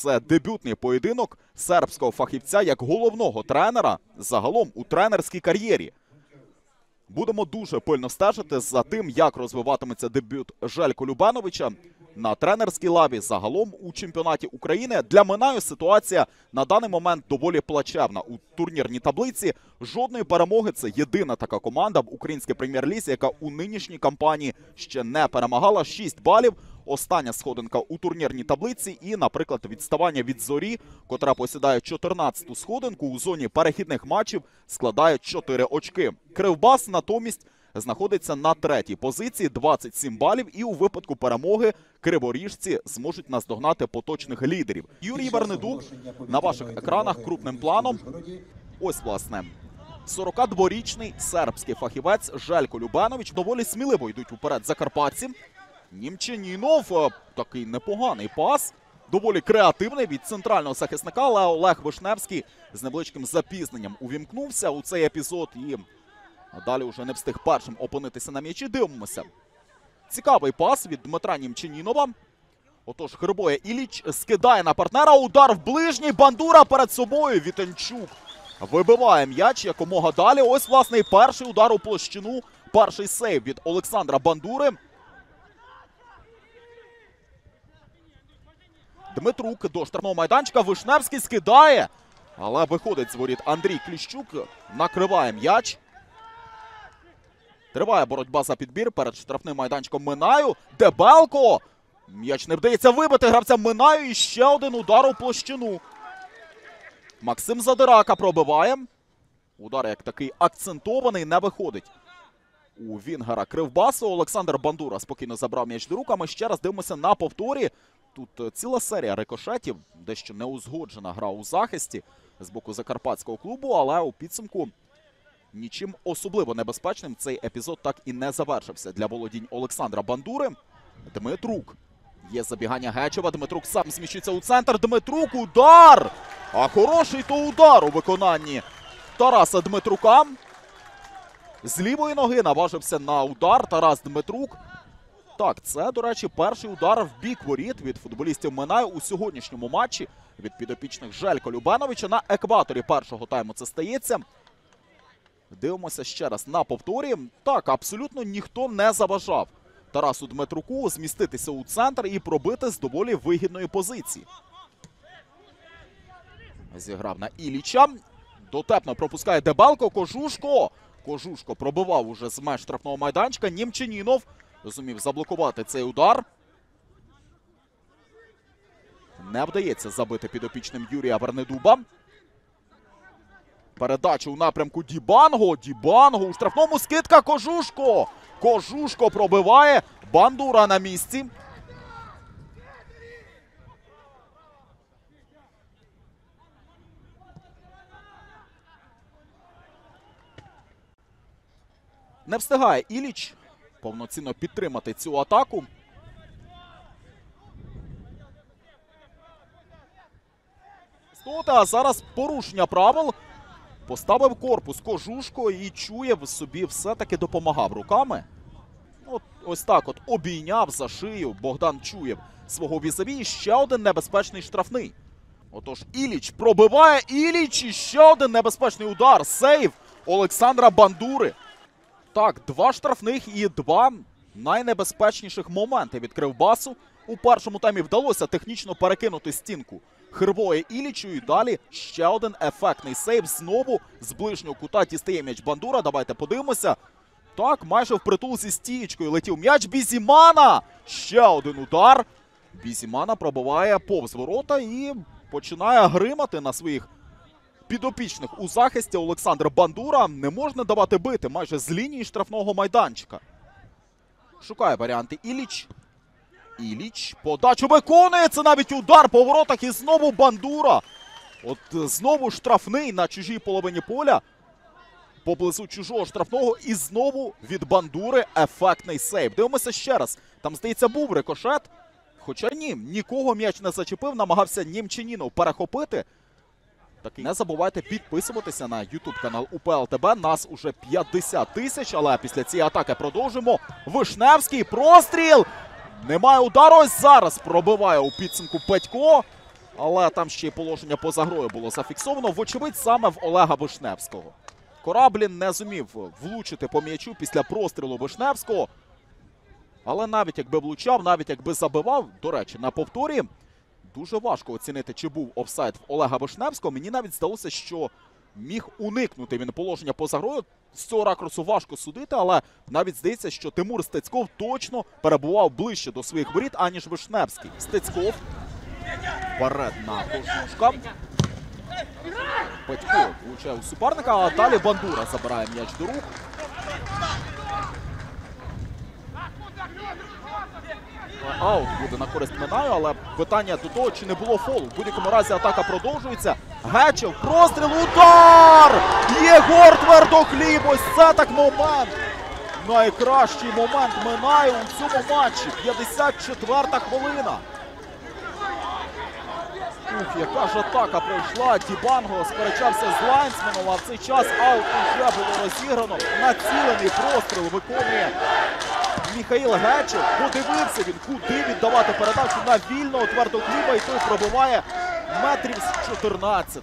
Це дебютний поєдинок сербського фахівця як головного тренера загалом у тренерській кар'єрі. Будемо дуже пильно стежити за тим, як розвиватиметься дебют Желько Любеновича на тренерській лаві загалом у чемпіонаті України. Для Минаю ситуація на даний момент доволі плачевна. У турнірній таблиці жодної перемоги. Це єдина така команда в українській прем'єр-лізі, яка у нинішній кампанії ще не перемагала. 6 балів. Остання сходинка у турнірній таблиці і, наприклад, відставання від Зорі, котра посідає 14-ту сходинку у зоні перехідних матчів, складає 4 очки. Кривбас натомість знаходиться на 3-й позиції, 27 балів, і у випадку перемоги криворіжці зможуть наздогнати поточних лідерів. Юрій Вернедуб на ваших екранах крупним планом. Ось, власне, 42-річний сербський фахівець Желько Любенович. Доволі сміливо йдуть уперед закарпатці. Німчанінов, такий непоганий пас, доволі креативний від центрального захисника, але Олег Вишневський з невеличким запізненням увімкнувся у цей епізод і далі вже не встиг першим опинитися на м'ячі. Дивимося. Цікавий пас від Дмитра Німчанінова. Отож, Хрибоя Ілліч скидає на партнера, удар в ближній, Бандура перед собою, Вітенчук вибиває м'яч якомога далі. Ось, власне, і перший удар у площину, перший сейв від Олександра Бандури. Дмитрук до штрафного майданчика, Вишневський скидає, але виходить з воріт Андрій Кліщук, накриває м'яч. Триває боротьба за підбір перед штрафним майданчиком Минаю. Дебелко! М'яч не вдається вибити гравця Минаю і ще один удар у площину. Максим Задирака пробиває. Удар як такий акцентований, не виходить у Вінгера Кривбасу. Олександр Бандура спокійно забрав м'яч до рук. А ми ще раз дивимося на повторі. Тут ціла серія рикошетів, дещо неузгоджена гра у захисті з боку закарпатського клубу, але у підсумку нічим особливо небезпечним цей епізод так і не завершився для володінь Олександра Бандури. Дмитрук. Є забігання Гечева, Дмитрук сам зміщується у центр, Дмитрук, удар! А хороший то удар у виконанні Тараса Дмитрука. З лівої ноги наважився на удар Тарас Дмитрук. Так, це, до речі, перший удар в бік воріт від футболістів Минаю у сьогоднішньому матчі від підопічних Желько Любеновича. На екваторі першого тайму це стається. Дивимося ще раз на повторі. Так, абсолютно ніхто не заважав Тарасу Дмитруку зміститися у центр і пробити з доволі вигідної позиції. Зіграв на Ілліча. Дотепно пропускає Дебелко. Кожушко. Кожушко пробивав уже з меж штрафного майданчика. Німчанінов зумів заблокувати цей удар. Не вдається забити підопічним Юрія Вернедуба. Передача у напрямку Дібанго. Дібанго у штрафному, скидка Кожушко. Кожушко пробиває. Бандура на місці. Не встигає Ілліч повноцінно підтримати цю атаку. А зараз порушення правил. Поставив корпус Кожушко і Чуєв собі все-таки допомагав руками. Ось так от обійняв за шию Богдан Чуєв свого візаві. І ще один небезпечний штрафний. Отож, Ілліч пробиває, Ілліч і ще один небезпечний удар. Сейв Олександра Бандури. Так, 2 штрафних і 2 найнебезпечніших моменти від Кривбасу. У першому таймі вдалося технічно перекинути стінку Хрибоя Іллічу. І далі ще один ефектний сейв. Знову з ближнього кута дістає м'яч Бандура. Давайте подивимося. Так, майже впритул зі стієчкою летів м'яч Бізімана. Ще один удар. Бізімана пробиває повз ворота і починає гримати на своїх підопічних у захисті. Олександр Бандура. Не можна давати бити майже з лінії штрафного майданчика. Шукає варіанти Ілліч. Ілліч подачу виконує. Це навіть удар по воротах і знову Бандура. От знову штрафний на чужій половині поля. Поблизу чужого штрафного і знову від Бандури ефектний сейв. Дивимося ще раз. Там, здається, був рикошет. Хоча ні, нікого м'яч не зачепив. Намагався Німчанінов перехопити. Так, не забувайте підписуватися на YouTube канал УПЛ ТБ. Нас уже 50 тисяч, але після цієї атаки продовжимо. Вишневський, простріл! Немає удару, ось зараз пробиває у підсумку Петько. Але там ще й положення поза грою було зафіксовано. Вочевидь, саме в Олега Вишневського. Кораблін не зумів влучити по м'ячу після прострілу Вишневського. Але навіть якби влучав, навіть якби забивав, до речі, на повторі, дуже важко оцінити, чи був офсайд в Олега Вишневського. Мені навіть здалося, що міг уникнути він положення поза грою. З цього ракурсу важко судити, але навіть здається, що Тимур Стецьков точно перебував ближче до своїх воріт, аніж Вишневський. Стецьков вперед на Кожушка. Петько влучає у суперника, а далі Бандура забирає м'яч до рук. Аут буде на користь Минаю, але питання до того, чи не було фолу. В будь-якому разі атака продовжується. Гечев, простріл, удар! Єгор Твердохліб, ось це так момент! Найкращий момент Минаю у цьому матчі. 54-та хвилина. Ух, яка ж атака пройшла. Дібанго сперечався з лайнсменом, а в цей час аут уже було розіграно. Націлений простріл виконує Міхаїл Гечев. Подивився він, куди віддавати передачу на вільного Твердохліба, і той пробиває метрів з 14.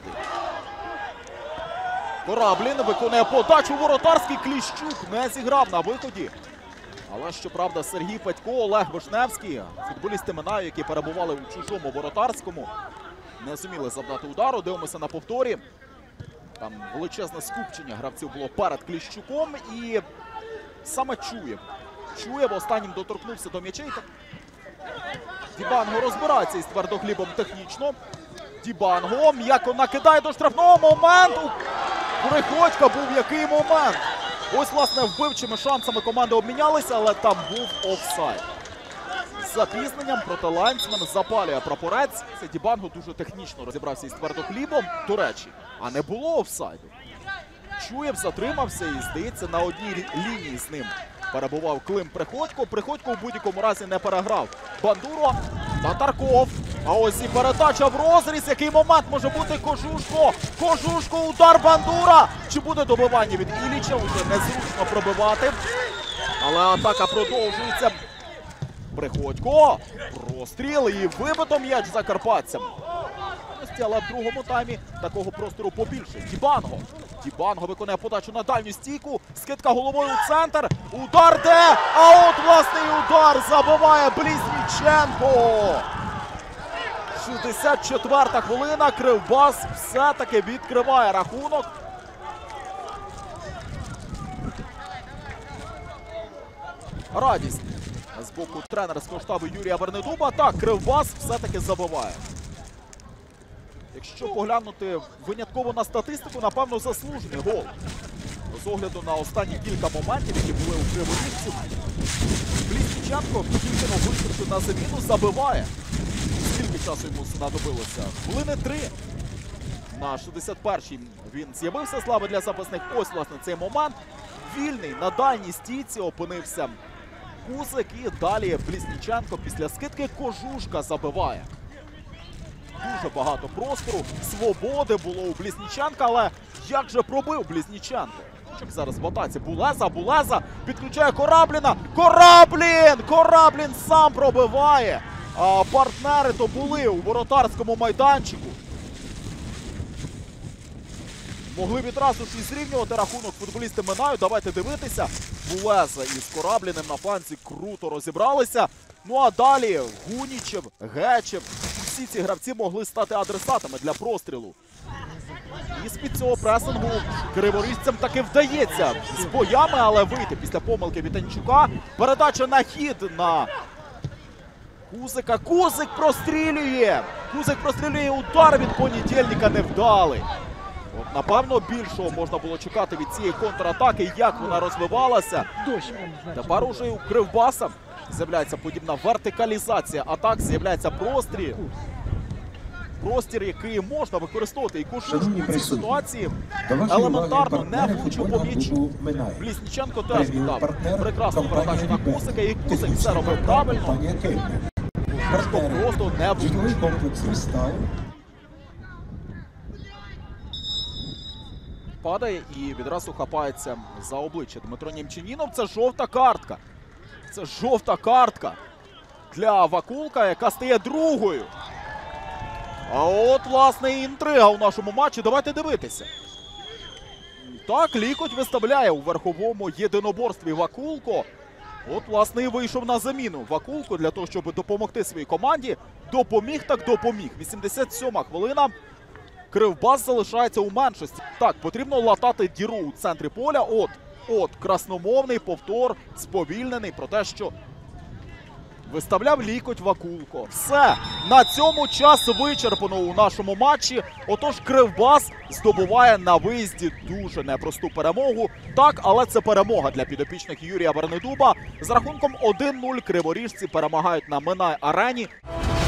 Кораблін виконує подачу. Воротарський. Кліщук не зіграв на виході. Але, щоправда, Сергій Петько, Олег Вишневський, футболісти Минаю, які перебували у чужому воротарському, не зуміли завдати удару. Дивимося на повторі. Там величезне скупчення гравців було перед Кліщуком, і саме Чуєв останнім доторкнувся до м'ячей. Дібанго розбирається із Твердохлібом технічно. Дібанго м'яко накидає до штрафного моменту. Приходько був, який момент. Ось, власне, вбивчими шансами команди обмінялися, але там був офсайд. З запізненням проти лайнсмен запалює прапорець. Це Дібанго дуже технічно розібрався із Твердохлібом. До речі, а не було офсайду. Чуєв затримався і, здається, на одній лінії з ним перебував Клим Приходько. Приходько в будь-якому разі не переграв Бандуру. Татарков. А ось і передача в розріз. Який момент може бути? Кожушко. Кожушко, удар Бандура. Чи буде добивання від Ілліча? Уже незручно пробивати. Але атака продовжується. Приходько. Простріл і вибито м'яч закарпатцям. Але в другому таймі такого простору побільше. Дібанго. Дібанго виконує подачу на дальню стійку. Скидка головою у центр. Удар де? А от власний удар забиває Близніченко. 64-та хвилина. Кривбас все-таки відкриває рахунок. Радість з боку тренерського штабу Юрія Вернедуба. Так, Кривбас все-таки забиває. Якщо поглянути винятково на статистику, напевно, заслужений гол. З огляду на останні кілька моментів, які були у кривонівців, Близніченко тільки вийшовши на заміну, забиває. Скільки часу йому знадобилося? Хвилини 3. На 61-й він з'явився з лави для запасних. Ось, власне, цей момент. Вільний на дальній стійці опинився Кузик, і далі Близніченко після скидки Кожушка забиває. Дуже багато простору, свободи було у Близніченка, але як же пробив Близніченко? Зараз в атаці Булеза підключає Корабліна. Кораблін сам пробиває. А партнери то були у воротарському майданчику. Могли відразу ж і зрівнювати рахунок футболісти Минаю. Давайте дивитися. Булеза із Корабліним на фланзі круто розібралися. Ну а далі Гунічев, Гечев. Всі ці гравці могли стати адресатами для прострілу. І з-під цього пресингу криворіжцям таки вдається з боями, але вийти після помилки Вітанчука. Передача на хід на Кузика. Кузик прострілює! Удар від Понедільника невдалий. От, напевно, більшого можна було чекати від цієї контратаки, як вона розвивалася. Тепер уже у Кривбаса з'являється подібна вертикалізація атак, з'являється простір, який можна використовувати. І Кожушко в цій ситуації елементарно не влучив по м'ячу. Близніченко теж віддав прекрасну передачу на Кузика, і Кузик все робив правильно. Кожушко просто не влучив. Падає і відразу хапається за обличчя Дмитро Німчанінов. Це жовта картка. Це жовта картка для Вакулка, яка стає другою. А от, власне, і інтрига у нашому матчі. Давайте дивитися. Так, лікоть виставляє у верховому єдиноборстві Вакулко. От, власне, і вийшов на заміну Вакулко для того, щоб допомогти своїй команді. Допоміг так допоміг. 87-ма хвилина. Кривбас залишається у меншості. Так, потрібно латати діру у центрі поля. От, красномовний повтор, сповільнений про те, що виставляв лікоть Вакулко. Все, на цьому час вичерпано у нашому матчі. Отож, Кривбас здобуває на виїзді дуже непросту перемогу. Так, але це перемога для підопічних Юрія Вернедуба. З рахунком 1-0 криворіжці перемагають на Минай-арені.